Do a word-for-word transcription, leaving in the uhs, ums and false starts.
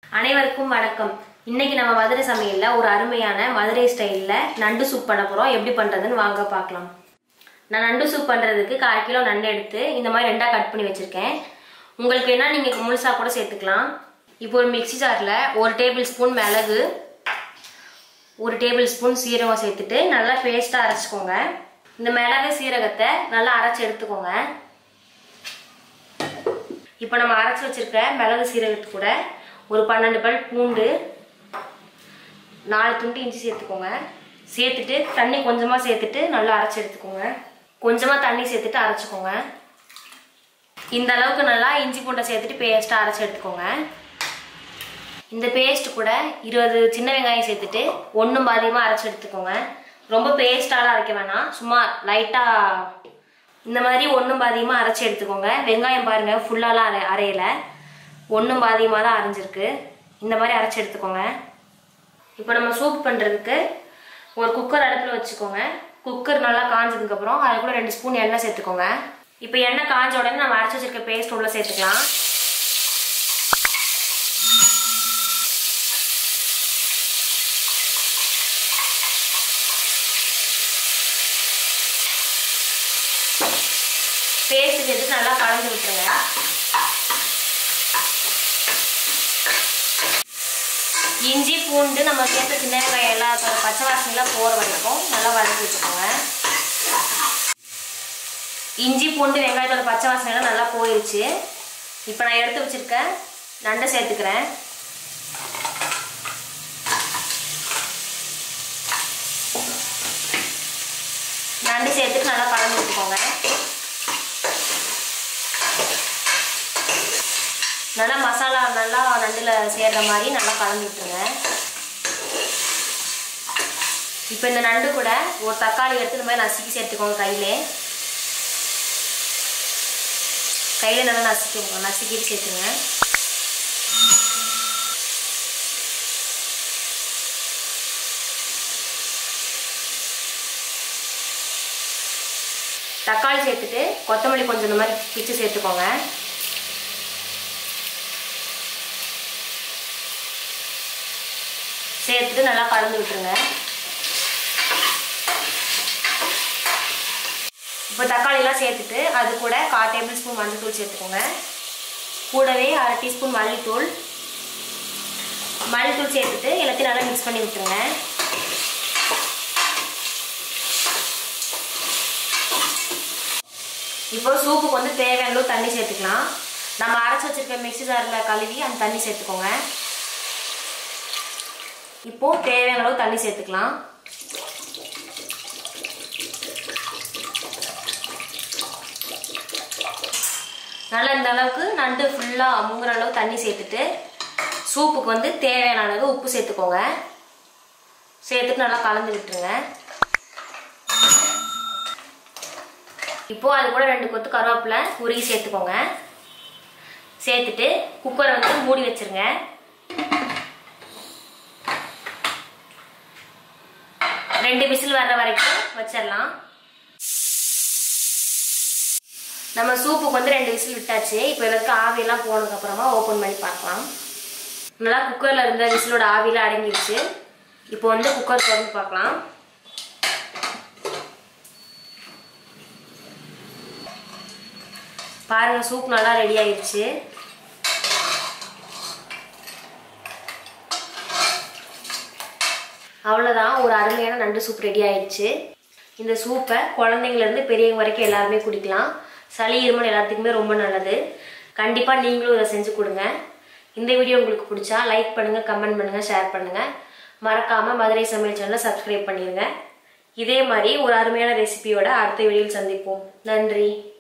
அனைவருக்கும் வணக்கம். இன்னைக்கு நம்ம மதுரை சமையல்ல ஒரு அருமையான மதுரை ஸ்டைல்ல நண்டு சூப் பண்ண போறோம். எப்படி பண்றதுன்னு வாங்க பார்க்கலாம். நான் நண்டு சூப் பண்றதுக்கு கால் கிலோ நண்டு எடுத்து இந்த மாதிரி ரெண்டா கட் பண்ணி வச்சிருக்கேன். உங்களுக்கு வேணா நீங்க முழுசா கூட சேர்த்துக்கலாம். இப்போ ஒரு மிக்ஸி ஜார்ல ஒரு டேபிள் ஸ்பூன் மிளகு, ஒரு டேபிள் ஸ்பூன் சீரகம் சேர்த்துட்டு நல்லா பேஸ்டா அரைச்சுக்கோங்க. இந்த மிளகு சீரகத்தை நல்லா அரைச்சு எடுத்துக்கோங்க. இப்போ நம்ம அரைச்சு வச்சிருக்க மிளகு சீரகத்து கூட ஒரு பன்னெண்டு பல் பூண்டு, நாலு துண்டு இஞ்சி சேர்த்துக்கோங்க. சேர்த்துட்டு தண்ணி கொஞ்சமாக சேர்த்துட்டு நல்லா அரைச்சி எடுத்துக்கோங்க. கொஞ்சமாக தண்ணி சேர்த்துட்டு அரைச்சிக்கோங்க. இந்த அளவுக்கு நல்லா இஞ்சி பூண்டை சேர்த்துட்டு பேஸ்ட்டாக அரைச்சி எடுத்துக்கோங்க. இந்த பேஸ்ட் கூட இருபது சின்ன வெங்காயம் சேர்த்துட்டு ஒன்றும் பாதியமாக அரைச்சி எடுத்துக்கோங்க. ரொம்ப பேஸ்டாலாம் அரைக்க வேணாம், சும்மா லைட்டாக இந்த மாதிரி ஒன்றும் பாதியமாக அரைச்சி எடுத்துக்கோங்க. வெங்காயம் பாருங்கள் ஃபுல்லாலாம் அரை அரையலை, ஒன்றும் பாதியமாக தான் அரைஞ்சிருக்கு. இந்த மாதிரி அரைச்சி எடுத்துக்கோங்க. இப்போ நம்ம சூப் பண்ணுறதுக்கு ஒரு குக்கர் அடுப்பில் வச்சுக்கோங்க. குக்கர் நல்லா காஞ்சதுக்கப்புறம் அது கூட ரெண்டு ஸ்பூன் எண்ணெய் சேர்த்துக்கோங்க. இப்போ எண்ணெய் காஞ்ச உடனே நம்ம அரைச்சி வச்சிருக்க பேஸ்ட் உள்ள சேர்த்துக்கலாம். பேஸ்ட் சேர்த்து நல்லா கலந்து விட்டுருங்க. இஞ்சி பூண்டு நம்ம சேர்த்த சின்ன வெங்காயம் எல்லாத்தோட பச்சை வாசனைலாம் போகிற வரைக்கும் நல்லா வதக்கி வச்சுக்கோங்க. இஞ்சி பூண்டு வெங்காயத்தோட பச்சை வாசனைலாம் நல்லா போயிடுச்சு. இப்போ நான் எடுத்து வச்சுருக்கேன் நண்டை சேர்த்துக்கிறேன். நண்டு சேர்த்துட்டு நல்லா கலந்து விட்டுக்கோங்க. நல்லா மசாலா நல்லா நண்டில் சேர்ற மாதிரி நல்லா கலந்து விட்டுருங்க. இப்போ இந்த நண்டு கூட ஒரு தக்காளி எடுத்து இந்த மாதிரி நசுக்கி சேர்த்துக்கோங்க. கையிலே கையில் நல்லா நசுக்கிக்கோங்க. நசுக்கிட்டு சேர்த்துருங்க. தக்காளி சேர்த்துட்டு கொத்தமல்லி கொஞ்சம் இந்த மாதிரி பிச்சு சேர்த்துக்கோங்க. சேர்த்துட்டு நல்லா கலந்து விட்டுருங்க. இப்போ தக்காளிலாம் சேர்த்துட்டு அது கூட கால் டேபிள் ஸ்பூன் மஞ்சள் தூள் சேர்த்துக்கோங்க. கூடவே அரை டீஸ்பூன் மல்லித்தூள் மல்லித்தூள் சேர்த்துட்டு எல்லாத்தையும் நல்லா மிக்ஸ் பண்ணி விட்டுருங்க. இப்போ சூப்புக்கு வந்து தேவையான அளவு தண்ணி சேர்த்துக்கலாம். நம்ம அரைச்சி வச்சிருக்க மிக்ஸி ஜாரில் கழுவி அந்த தண்ணி சேர்த்துக்கோங்க. இப்போ தேவையான அளவு தண்ணி சேர்த்துக்கலாம். நல்லா இந்த அளவுக்கு நண்டு ஃபுல்லாக முங்குற அளவு தண்ணி சேர்த்துட்டு சூப்புக்கு வந்து தேவையான அளவு உப்பு சேர்த்துக்கோங்க. சேர்த்துட்டு நல்லா கலந்து விட்டுருங்க. இப்போ அது கூட ரெண்டு கொத்து கருவேப்பிலை உருகி சேர்த்துக்கோங்க. சேர்த்துட்டு குக்கரை வந்து மூடி வச்சிருங்க. ரெண்டு விசில் வர்ற வரைக்கும் வச்சிடலாம். நம்ம சூப்புக்கு வந்து ரெண்டு விசில் விட்டாச்சு. இப்போ இதற்கு ஆவியெல்லாம் போனதுக்கு அப்புறமா ஓப்பன் பண்ணி பார்க்கலாம். நல்லா குக்கர்ல இருந்த விசிலோட ஆவியெல்லாம் அடங்கிடுச்சு. இப்போ வந்து குக்கர் திறந்து பார்க்கலாம். பாருங்க, சூப் நல்லா ரெடி ஆயிடுச்சு. அவ்வளோதான், ஒரு அருமையான நண்டு சூப் ரெடி ஆயிடுச்சு. இந்த சூப்பை குழந்தைங்கலேருந்து பெரியவங்க வரைக்கும் எல்லாருமே குடிக்கலாம். சளி இருமல் எல்லாத்துக்குமே ரொம்ப நல்லது. கண்டிப்பாக நீங்களும் இதை செஞ்சு கொடுங்க. இந்த வீடியோ உங்களுக்கு பிடிச்சா லைக் பண்ணுங்கள், கமெண்ட் பண்ணுங்கள், ஷேர் பண்ணுங்கள். மறக்காமல் மதுரை சமையல் சேனலை சப்ஸ்கிரைப் பண்ணிடுங்க. இதே மாதிரி ஒரு அருமையான ரெசிபியோட அடுத்த வீடியோவில் சந்திப்போம். நன்றி.